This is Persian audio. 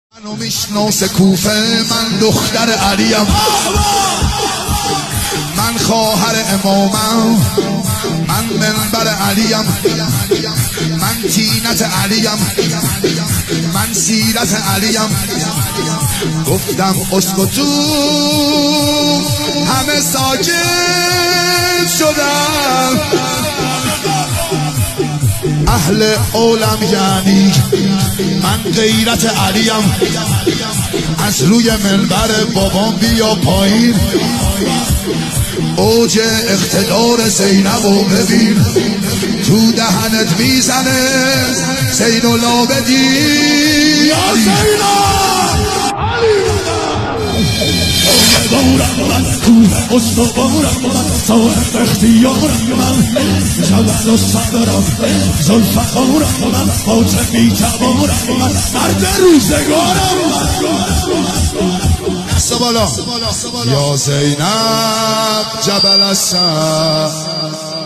منو میشناسه کوفه، من دختر علیم، من خواهر امامم، من منبر علیم، من تینت علیم، من سیرت علیم. گفتم اسکتو همه ساکت شدن. اهل عالم یعنی من غیرت علیم. از روی منبر بابام بیا پایین، اوج اقتدار زینبو ببین، تو دهنت میزنه زین العابدین. یا زینب استوارم من، صاحب اختیارم من، جلال و صبرم، ذوالفقارم من، فاطمی تبارم من، مرد روزگارم من. دست بالا. یا زینب جبل السر